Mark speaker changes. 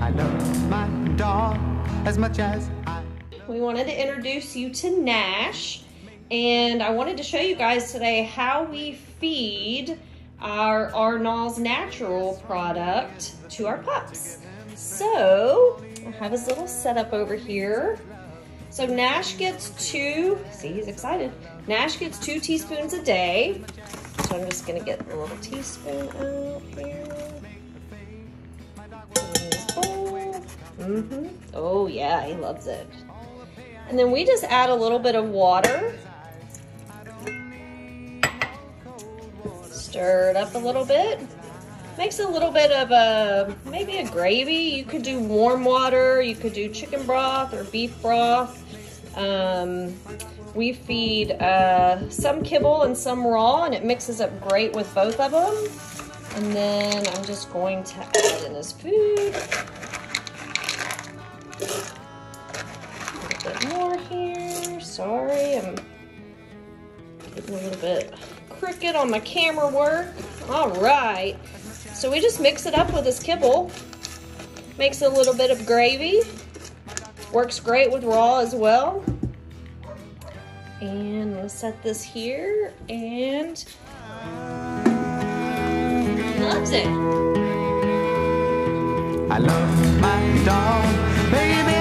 Speaker 1: I love my dog as much as I...
Speaker 2: We wanted to introduce you to Nash, and I wanted to show you guys today how we feed our Arnall's natural product to our pups. So I have his little setup over here. So Nash gets see, he's excited. Nash gets 2 teaspoons a day. So I'm just gonna get a little teaspoon out here. Oh yeah, he loves it. And then we just add a little bit of water. Stir it up a little bit. Makes a little bit of maybe a gravy. You could do warm water, you could do chicken broth or beef broth. We feed some kibble and some raw, and it mixes up great with both of them. And then I'm just going to add in his food. A little bit more here. Sorry, I'm getting a little bit crooked on my camera work. All right. So we just mix it up with this kibble. Makes a little bit of gravy. Works great with raw as well. And I'm gonna set this here, and he loves it.
Speaker 1: I love my dog, baby.